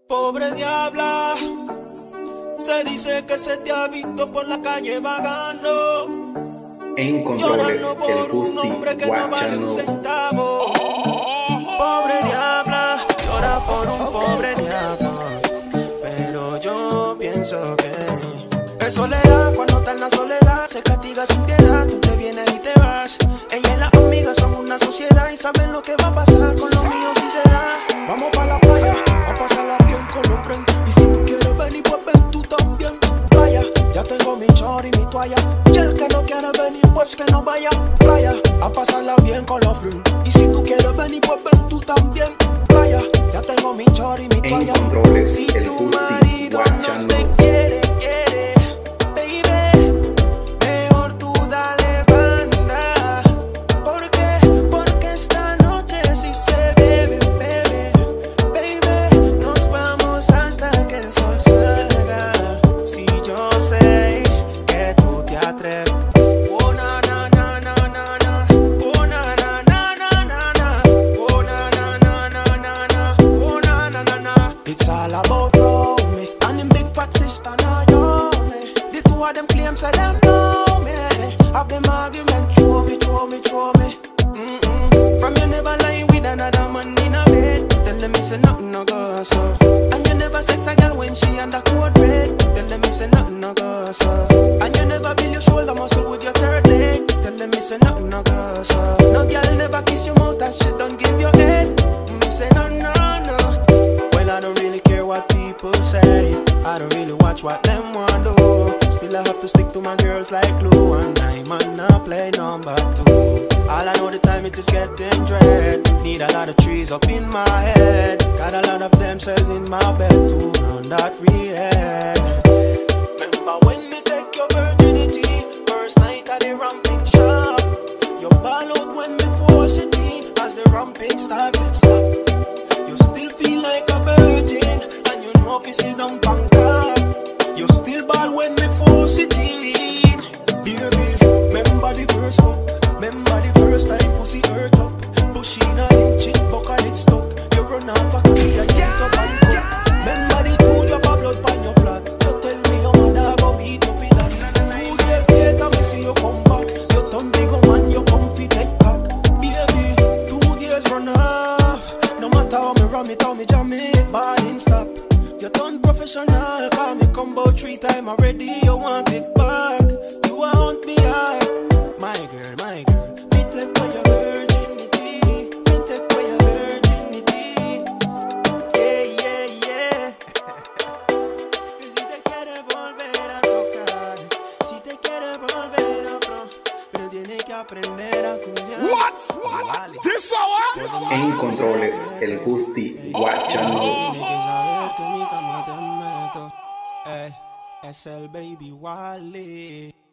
Pobre diabla, se dice que se te ha visto por la calle vagando, En controles, llorando el por un Justi, hombre que no vale un guachando. centavo. Pobre diabla, llora por un pobre diablo, pero yo pienso que es soledad. Cuando está en la soledad se castiga sin piedad. Tú te vienes y te vas. Ella y las amigas son una sociedad y saben lo que va a pasar con los míos si se da. Vamos para la playa a pasarla bien con los friends. Y si tú quieres venir, pues ven tú también. Playa, ya tengo mi short y mi toalla. Y el que no quiere venir, pues que no vaya. Playa, a pasarla bien con los friends. Y si tú quieres venir, pues ven tú también. Playa, ya tengo mi short y mi En toalla. controles, Si el tu Justi, marido no guachando. te quiere, baby, mejor tú dale banda. ¿Por qué? Porque esta noche si se bebe, baby, nos vamos hasta que el sol salga. Si yo sé que tú te atreves. Oh, na, na, na, na, na, na. Oh, na, na, na, na, na, na. Oh, na, na, na, na, na, na. Oh, na, na, na, na. It's all about me and them big fat sister Naomi. The two of them claim say them know me. Have them argument, throw me. From you never lie with another man in a bed. Tell them me say nothing no go so. And you never sex a girl when she under code red. Tell them me say nothing no go so. And you never build your shoulder muscle with your third leg. Tell them me say nothing no go so. No girl never kiss your mouth and she don't give your head. Me say no. Well, I don't really care what people say. I don't really watch what them want do. Still I have to stick to my girls like glue. And I might not play number two. All I know the time it is getting dread. Need a lot of trees up in my head. Got a lot of them cells in my bed to run that rehab. Remember when me take your virginity? First night at the ramping shop. You ball out when me force it in. As the ramping started stop. You still feel like a virgin. And you know if you sit down Bangkok. You still ball when me force it in. Baby, remember the first fuck. Remember the first time pussy hurt up. Push in a inch it buck and it stuck. You run off a cocky and get up and cut. Remember the 2 drop of blood on your flat. You tell me your mother go beat up in that. 2 days later me see you come back. You turn big man, you come fit take cock. Baby, 2 days run off. No matter how me ram it, how me jam it, ball in stop. You turn professional, call me come about 3 times already. You want it back. You want me hard. My girl, me take away your virginity. Me take away your virginity. Yeah. Si te quieres volver a tocar, si te quieres volver a pro, pero tienes que aprender a cuidar. What? This hour? En controles, el Justi, guachando. Tienes que saber que mi cama te meto. Es el baby Wally.